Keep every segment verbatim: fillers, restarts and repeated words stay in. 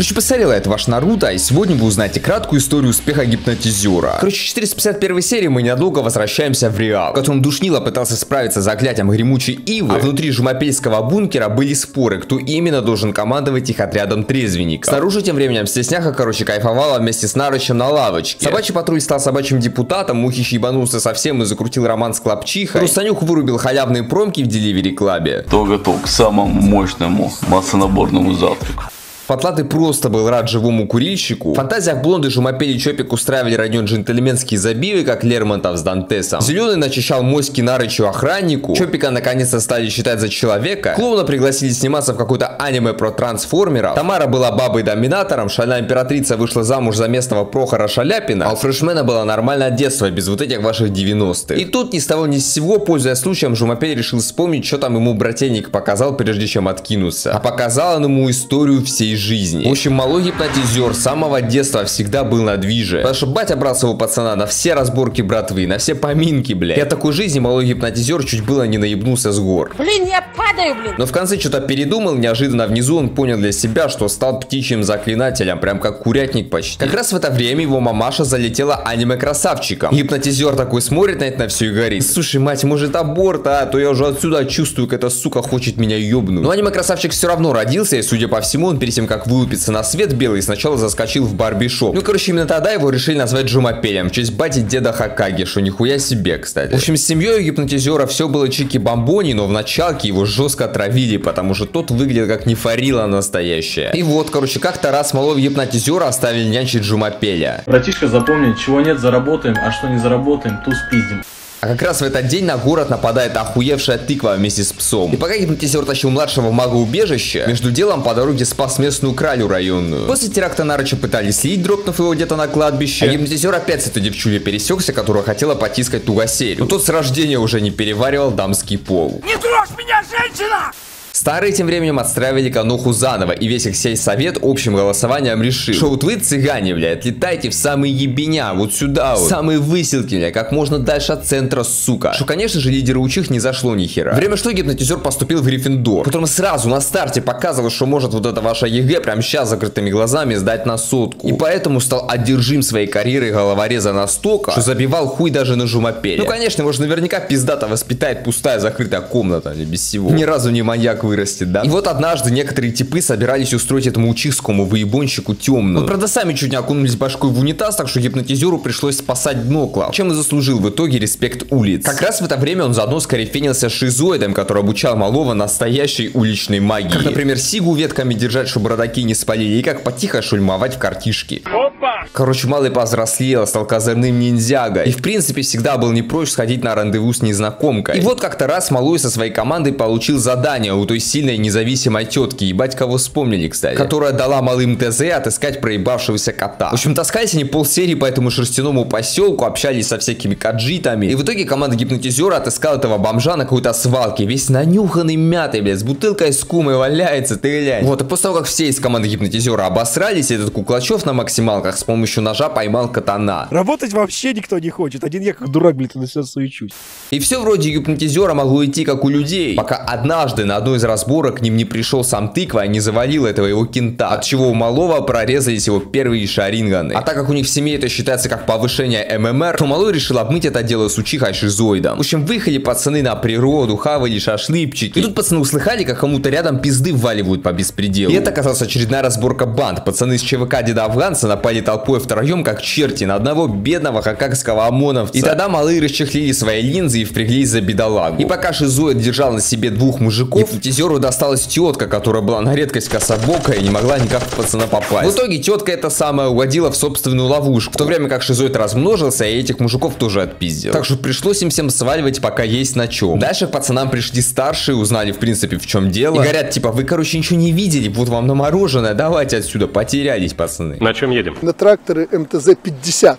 Короче, посмотрел я это ваш Наруто, и сегодня вы узнаете краткую историю успеха гипнотизера. Короче, в четыреста пятьдесят первой серии мы ненадолго возвращаемся в Реал, в котором Душнило пытался справиться с заклятием гремучей ивы, а внутри жумапельского бункера были споры, кто именно должен командовать их отрядом трезвенников. Снаружи тем временем Стесняха, короче, кайфовала вместе с Нарычем на лавочке. Собачий патруль стал собачьим депутатом, Мухич ебанулся совсем и закрутил роман с Клопчихой. Рустанюк вырубил халявные промки в Деливери Клабе. Кто готов к самому мощному массонаборному завтраку? Потлатый просто был рад живому курильщику. В фантазиях блонды Жумапель и Чопик устраивали район джентльменские забивы, как Лермонтов с Дантесом. Зеленый начищал моськи Нарычу охраннику. Чопика наконец-то стали считать за человека. Клоуна пригласили сниматься в какое-то аниме про трансформеров. Тамара была бабой-доминатором. Шальная императрица вышла замуж за местного Прохора Шаляпина. А у фрешмена было нормальное детство, без вот этих ваших девяностых. И тут ни с того ни с сего, пользуясь случаем, Жумапель решил вспомнить, что там ему брательник показал, прежде чем откинуться. А показал он ему историю всей жизни. жизни. В общем, малой гипнотизер с самого детства всегда был на движе. Потому что батя брал своего пацана на все разборки братвы, на все поминки, блядь. И от такой жизни малой гипнотизер чуть было не наебнулся с гор. Блин, я падаю, блин. Но в конце что-то передумал, неожиданно внизу он понял для себя, что стал птичьим заклинателем, прям как курятник почти. Как раз в это время его мамаша залетела аниме-красавчиком. Гипнотизер такой смотрит на это на все и говорит: слушай, мать, может аборт, а? То я уже отсюда чувствую, как эта сука хочет меня ёбнуть. Но аниме-красавчик все равно родился, и судя по всему, он перед тем, как вылупиться на свет белый, сначала заскочил в барбишоп. Ну, короче, именно тогда его решили назвать Жумапелем, в честь бати деда Хокаги, что нихуя себе, кстати. В общем, с семьей у гипнотизера все было чики-бомбони, но в началке его жестко отравили, потому что тот выглядел как нефарила настоящая. И вот, короче, как-то раз малого гипнотизера оставили нянчить Жумапеля. Братишка, запомни, чего нет, заработаем, а что не заработаем, туз пиздим. А как раз в этот день на город нападает охуевшая тыква вместе с псом. И пока гипнотизер тащил младшего в магоубежище, между делом по дороге спас местную кралю районную. После теракта Нарыча пытались слить, дропнув его где-то на кладбище. А гипнотизер опять с этой девчулей пересекся, которая хотела потискать тугосерию. Но тот с рождения уже не переваривал дамский пол. Не трожь меня, женщина! Старые тем временем отстраивали кануху заново, и весь их сельсовет общим голосованием решил, что вот вы, цыгане, блядь, летайте в самые ебеня, вот сюда вот, самые выселки, блядь, как можно дальше от центра, сука. Что, конечно же, лидеру учих не зашло ни хера. Время что гипнотизер поступил в Гриффиндор, которому сразу на старте показывал, что может вот это ваше ЕГЭ прямо сейчас закрытыми глазами сдать на сотку. И поэтому стал одержим своей карьерой головореза настолько, что забивал хуй даже на Жумапеля. Ну, конечно, может, наверняка пиздато воспитает пустая закрытая комната, или без всего. Ни разу не маньяк вырастет, да? И вот однажды некоторые типы собирались устроить этому учихскому выебонщику темную. Вот, правда, сами чуть не окунулись башкой в унитаз, так что гипнотизеру пришлось спасать дно клав, чем и заслужил в итоге респект улиц. Как раз в это время он заодно скорефенился с шизоидом, который обучал малого настоящей уличной магии. Как, например, сигу ветками держать, чтобы родаки не спалили, и как потихо шульмовать в картишки. Опа! Короче, малый повзрослел, стал козырным ниндзягой. И в принципе всегда был не прочь сходить на рандеву с незнакомкой. И вот как-то раз малой со своей командой получил задание у той сильной независимой тетки, ебать кого вспомнили, кстати, которая дала малым ТЗ отыскать проебавшегося кота. В общем, таскались они полсерии по этому шерстяному поселку, общались со всякими каджитами, и в итоге команда гипнотизера отыскала этого бомжа на какой-то свалке, весь нанюханный мятой, блядь, с бутылкой с кумой валяется, ты глянь. Вот, и после того, как все из команды гипнотизера обосрались, этот Куклачев на максималках с помощью ножа поймал катана. Работать вообще никто не хочет, один я как дурак, блядь, на все суечусь. И все вроде гипнотизера могло идти как у людей, пока однажды на одной из разборок к ним не пришел сам тыква, а не завалил этого его кента, от чего у малого прорезались его первые шаринганы. А так как у них в семье это считается как повышение ММР, то малой решил обмыть это дело с учихой шизоидом. В общем, выехали пацаны на природу, хавали шашлычки. И тут пацаны услыхали, как кому-то рядом пизды вваливают по беспределу. И это оказалась очередная разборка банд. Пацаны из ЧВК деда афганца напали толпой втроем, как черти, на одного бедного хакагского ОМОНовца. И тогда малые расчехлили свои линзы и впряглись за бедолагу. И пока шизоид держал на себе двух мужиков, гипнотизеру досталась тетка, которая была на редкость кособокая и не могла никак в пацана попасть. В итоге тетка эта самая угодила в собственную ловушку, в то время как шизоид размножился и этих мужиков тоже отпиздил. Так что пришлось им всем сваливать, пока есть на чем. Дальше к пацанам пришли старшие, узнали в принципе в чем дело. И говорят, типа, вы, короче, ничего не видели, вот вам на мороженое, давайте отсюда, потерялись, пацаны. На чем едем? На тракторы эм тэ зэ пятьдесят.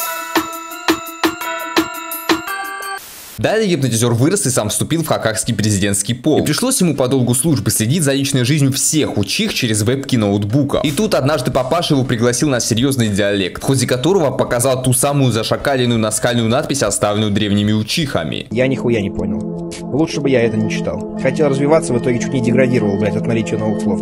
Далее гипнотизер вырос и сам вступил в хакагский президентский полк. И пришлось ему по долгу службы следить за личной жизнью всех учих через вебки ноутбуков. И тут однажды папаша его пригласил на серьезный диалект, в ходе которого показал ту самую зашакаленную наскальную надпись, оставленную древними учихами. Я нихуя не понял. Лучше бы я это не читал. Хотел развиваться, в итоге чуть не деградировал, блядь, от наличия новых слов.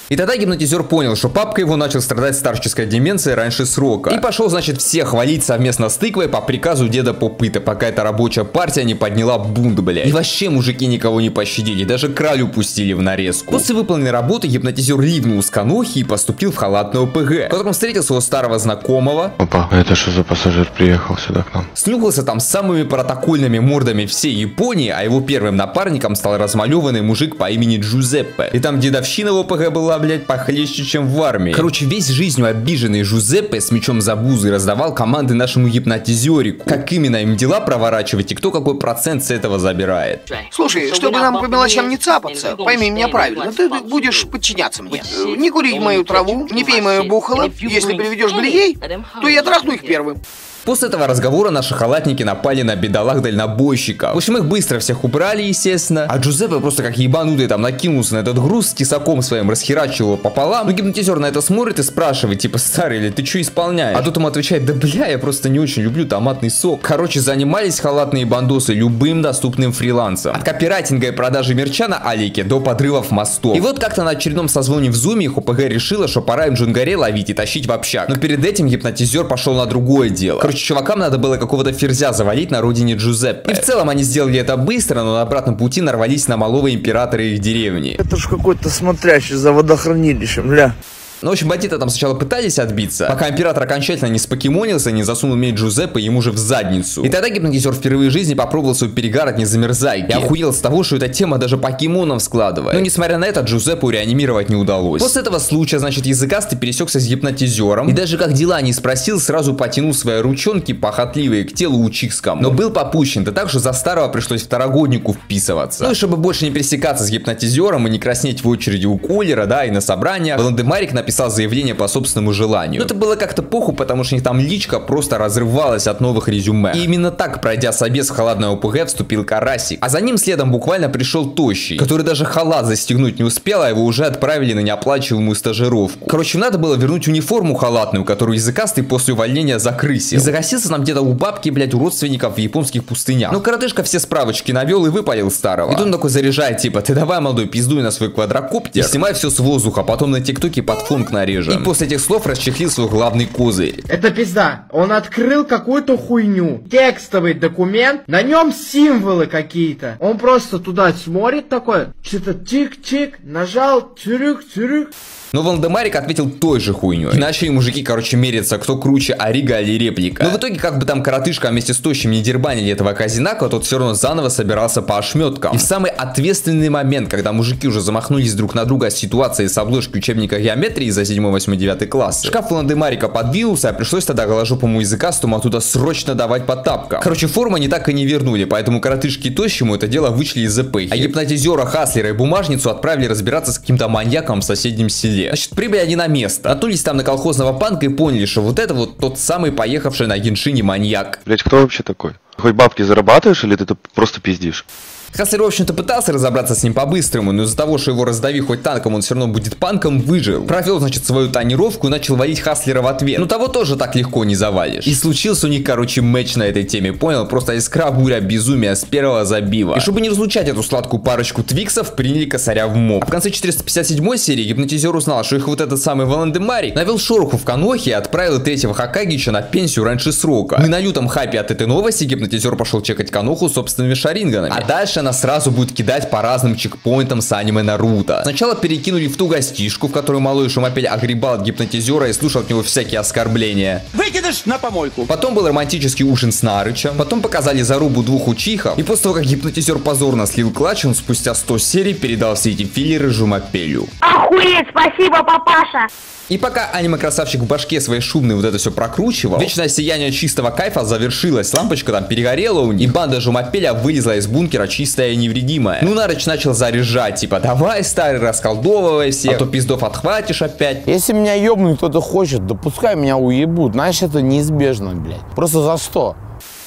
И тогда гипнотизер понял, что папка его начал страдать старческой деменцией раньше срока. И пошел, значит, всех хвалить совместно с тыквой по приказу деда Попыта, пока эта рабочая партия не подняла бунт, блядь. И вообще мужики никого не пощадили, даже кралю пустили в нарезку. После выполненной работы гипнотизер ливнул с канохи и поступил в халатный ОПГ, в котором встретил своего старого знакомого. Опа, это что за пассажир приехал сюда к нам? Снюхался там с самыми протокольными мордами всей Японии, а его первым напарником стал размалеванный мужик по имени Джузеппе. И там дедовщина в ОПГ была, блять, похлеще, чем в армии. Короче, весь жизнью обиженный Джузеппе с мечом за бузой раздавал команды нашему гипнотизерику. Как именно им дела проворачивать и кто какой процент с этого забирает. Слушай, чтобы нам по мелочам не цапаться, пойми меня правильно, ты будешь подчиняться мне. Не курить мою траву, не пей мою бухало. Если приведешь блеей, то я трахну их первым. После этого разговора наши халатники напали на бедолаг-дальнобойщиков. В общем, их быстро всех убрали, естественно. А Джузеппе просто как ебанутый там накинулся на этот груз, с тесаком своим расхерачил его пополам. Ну, гипнотизер на это смотрит и спрашивает, типа, старый, или ты что исполняешь? А тот ему отвечает, да бля, я просто не очень люблю томатный сок. Короче, занимались халатные бандосы любым доступным фрилансом. От копирайтинга и продажи мерча на Алике до подрывов мостов. И вот как-то на очередном созвоне в зуме их ОПГ решила, что пора им Джунгаре ловить и тащить в общак. Но перед этим гипнотизер пошел на другое дело. Короче, чувакам надо было какого-то ферзя завалить на родине Джузеппе. И в целом они сделали это быстро, но на обратном пути нарвались на малого императора их деревни. Это ж какой-то смотрящий за водохранилищем, бля. Ну, в общем, бандиты там сначала пытались отбиться, пока император окончательно не спокемонился, не засунул меч Джузеппе ему же в задницу. И тогда гипнотизер впервые в жизни попробовал свой перегар от незамерзайки. И охуел с того, что эта тема даже покемонов складывает. Но несмотря на это, Джузеппу реанимировать не удалось. После этого случая, значит, языкастый пересекся с гипнотизером. И даже как дела не спросил, сразу потянул свои ручонки похотливые к телу Учихскому. Но был попущен, да так, что за старого пришлось второгоднику вписываться. Ну и чтобы больше не пересекаться с гипнотизером и не краснеть в очереди у кулера, да, и на собраниях, Валдемарик написал заявление по собственному желанию. Но это было как-то похуй, потому что у них там личка просто разрывалась от новых резюме. И именно так, пройдя собес в халатное ОПГ, вступил Карасик. А за ним следом буквально пришел Тощий, который даже халат застегнуть не успел, а его уже отправили на неоплачиваемую стажировку. Короче, надо было вернуть униформу халатную, которую языкастый после увольнения закрысил. И загасился там где-то у бабки, блять, у родственников в японских пустынях. Но коротышка все справочки навел и выпалил старого. И тут он такой заряжает, типа, ты давай, молодой, пиздуй на свой квадрокоптер и снимай все с воздуха, потом на тиктоке под фон нарежем. И после этих слов расчехлил свой главный козырь. Это пизда. Он открыл какую-то хуйню. Текстовый документ. На нем символы какие-то. Он просто туда смотрит такой. Что-то тик-тик. Нажал. Тюрюк-тюрюк. Но Валдемарик ответил той же хуйней. И начали мужики, короче, мериться, кто круче, Орига или реплика. Но в итоге, как бы там коротышка вместе с Тощим не дербанили этого Казинака, тот все равно заново собирался по ошметкам. И в самый ответственный момент, когда мужики уже замахнулись друг на друга с ситуацией с обложки учебника геометрии за седьмой, восьмой, девятый класс, шкаф Валдемарика подвинулся, а пришлось тогда голожопому языкастому оттуда срочно давать по тапкам. Короче, форму они так и не вернули, поэтому коротышки и Тощему это дело вычли из эпохи. А гипнотизера, Хаслера и бумажницу отправили разбираться с каким-то маньяком в соседнем селе. Значит, прибыли они на место, наткнулись там на колхозного панка и поняли, что вот это вот тот самый поехавший на Геншине маньяк. Блять, кто вообще такой? Хоть бабки зарабатываешь или ты просто пиздишь? Хаслер, в общем-то, пытался разобраться с ним по-быстрому, но из-за того, что его раздави хоть танком, он все равно будет панком, выжил. Провел, значит, свою тонировку и начал валить Хаслера в ответ. Но того тоже так легко не завалишь. И случился у них, короче, матч на этой теме, понял? Просто искра, буря, безумия с первого забива. И чтобы не разлучать эту сладкую парочку твиксов, приняли косаря в моб. А в конце четыреста пятьдесят седьмой серии гипнотизер узнал, что их вот этот самый Валдемарик навел шороху в Канохе и отправил третьего Хокагича на пенсию раньше срока. Мы на лютом хайпе от этой новости гипнотизер пошел чекать Каноху собственными шаринганами. А дальше она сразу будет кидать по разным чекпоинтам с аниме Наруто. Сначала перекинули в ту гостишку, в которую малой Шумапель огребал от гипнотизера и слушал от него всякие оскорбления. Выкидыш на помойку. Потом был романтический ужин с Нарычем. Потом показали зарубу двух учихов. И после того, как гипнотизер позорно слил клатч, он спустя сто серий передал все эти филлеры Жумапелю. Охуеть, спасибо, папаша. И пока аниме-красавчик в башке своей шумной вот это все прокручивал, вечное сияние чистого кайфа завершилось, лампочка там перегорела у них, и банда Жумапеля вылезла из бункера чистая и невредимая. Ну, Нарыч начал заряжать, типа, давай, старый, расколдовывай всех, а то пиздов отхватишь опять. Если меня ебнуть кто-то хочет, да пускай меня уебут, знаешь, это неизбежно, блядь. Просто за что?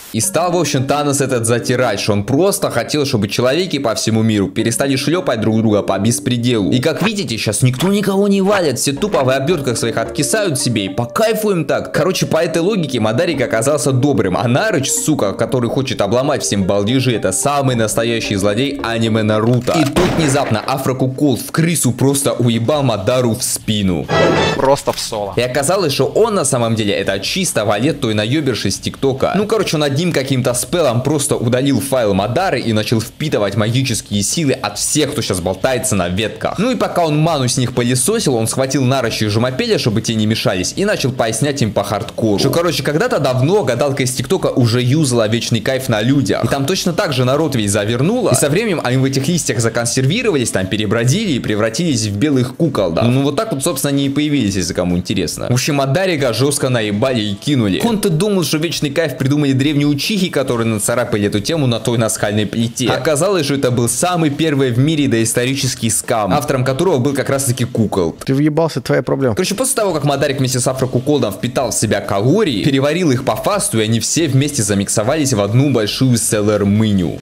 И стал, в общем, Танос этот затирать, что он просто хотел, чтобы человеки по всему миру перестали шлепать друг друга по беспределу. И как видите, сейчас никто никого не валит, все тупо в обертках своих откисают себе и по кайфу им так. Короче, по этой логике Мадарик оказался добрым, а Нарыч, сука, который хочет обломать всем балдежи, это самый настоящий злодей аниме Наруто. И тут внезапно Афрокукол в крысу просто уебал Мадару в спину. Просто в соло. И оказалось, что он на самом деле это чисто валет той наеберши с ТикТока. Ну, короче, он одним каким-то спелом просто удалил файл Мадары и начал впитывать магические силы от всех, кто сейчас болтается на ветках. Ну и пока он ману с них пылесосил, он схватил Нарыча и Жумапеля, чтобы те не мешались, и начал пояснять им по хардкору. Что, короче, когда-то давно гадалка из ТикТока уже юзала вечный кайф на людях. И там точно так же народ весь завернула. И со временем они в этих листьях законсервировались, там перебродили и превратились в белых кукол, да. Ну вот так вот, собственно, они и появились, если кому интересно. В общем, Мадарика жестко наебали и кинули. Он-то думал, что вечный кайф придумали древние учихи, которые нацарапали эту тему на той наскальной плите. Оказалось, что это был самый первый в мире доисторический скам, автором которого был как раз таки Кукол. Ты въебался, твоя проблема. Короче, после того, как Мадарик вместе с Афрокуколдом впитал в себя калории, переварил их по фасту, и они все вместе замиксовались в одну большую селлер-мыню.